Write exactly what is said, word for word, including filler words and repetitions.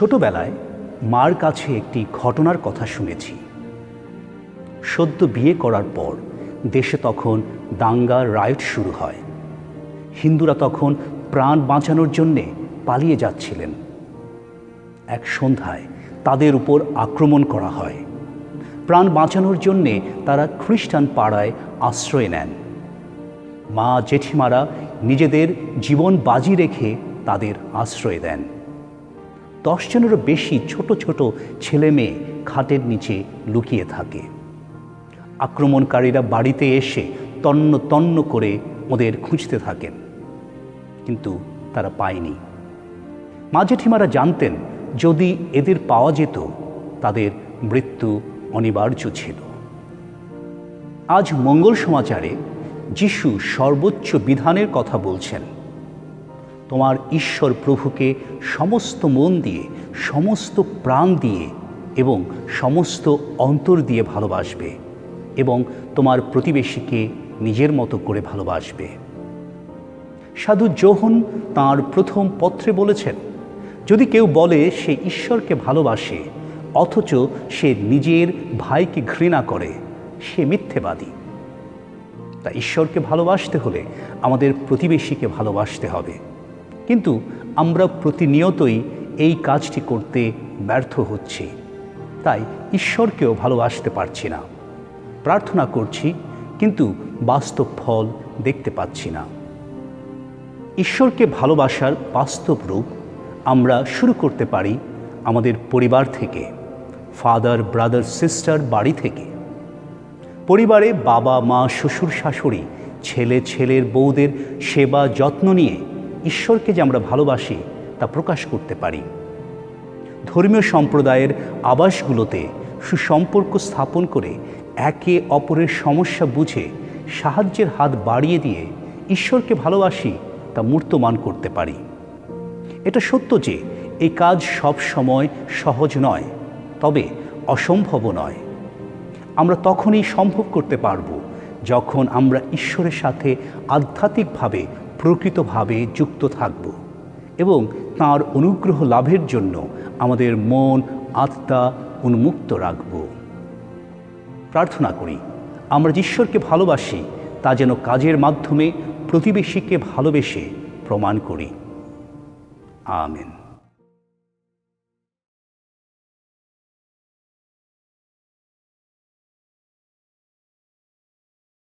ছোটবেলায় মার কাছে একটি ঘটনার কথা শুনেছি। সদ্য বিয়ে করার পর দেশে তখন দাঙ্গা রায়ট শুরু হয়। হিন্দুরা তখন প্রাণ বাঁচানোর জন্যে পালিয়ে যাচ্ছিলেন। এক সন্ধ্যায় তাদের উপর আক্রমণ করা হয়। প্রাণ বাঁচানোর জন্যে তারা খ্রিস্টান পাড়ায় আশ্রয় নেন। মা জেঠিমারা নিজেদের জীবন বাজি রেখে তাদের আশ্রয় দেন। দশ জনেরও বেশি ছোট ছোট ছেলে মেয়ে খাটের নিচে লুকিয়ে থাকে। আক্রমণকারীরা বাড়িতে এসে তন্ন তন্ন করে ওদের খুঁজতে থাকেন, কিন্তু তারা পায়নি। মা জেঠিমারা জানতেন যদি এদের পাওয়া যেত তাদের মৃত্যু অনিবার্য ছিল। আজ মঙ্গল সমাচারে যিশু সর্বোচ্চ বিধানের কথা বলছেন। তোমার ঈশ্বর প্রভুকে সমস্ত মন দিয়ে, সমস্ত প্রাণ দিয়ে এবং সমস্ত অন্তর দিয়ে ভালোবাসবে এবং তোমার প্রতিবেশীকে নিজের মতো করে ভালোবাসবে। সাধু যোহন তাঁর প্রথম পত্রে বলেছেন, যদি কেউ বলে সে ঈশ্বরকে ভালোবাসে অথচ সে নিজের ভাইকে ঘৃণা করে, সে মিথ্যেবাদী। তা ঈশ্বরকে ভালোবাসতে হলে আমাদের প্রতিবেশীকে ভালোবাসতে হবে, কিন্তু আমরা প্রতিনিয়তই এই কাজটি করতে ব্যর্থ হচ্ছি। তাই ঈশ্বরকেও ভালোবাসতে পারছি না। প্রার্থনা করছি, কিন্তু বাস্তব ফল দেখতে পাচ্ছি না। ঈশ্বরকে ভালোবাসার বাস্তব রূপ আমরা শুরু করতে পারি আমাদের পরিবার থেকে, ফাদার ব্রাদার সিস্টার বাড়ি থেকে। পরিবারে বাবা মা শ্বশুর শাশুড়ি ছেলে ছেলের বউদের সেবা যত্ন নিয়ে ঈশ্বরকে যে আমরা ভালোবাসি তা প্রকাশ করতে পারি। ধর্মীয় সম্প্রদায়ের আবাসগুলোতে সুসম্পর্ক স্থাপন করে একে অপরের সমস্যা বুঝে সাহায্যের হাত বাড়িয়ে দিয়ে ঈশ্বরকে ভালোবাসি তা মূর্তমান করতে পারি। এটা সত্য যে এই কাজ সব সময় সহজ নয়, তবে অসম্ভবও নয়। আমরা তখনই সম্ভব করতে পারব যখন আমরা ঈশ্বরের সাথে আধ্যাত্মিকভাবে প্রকৃতভাবে যুক্ত থাকব এবং তাঁর অনুগ্রহ লাভের জন্য আমাদের মন আত্মা উন্মুক্ত রাখব। প্রার্থনা করি আমরা ঈশ্বরকে ভালোবাসি তা যেন কাজের মাধ্যমে প্রতিবেশীকে ভালোবেসে প্রমাণ করি। আমেন।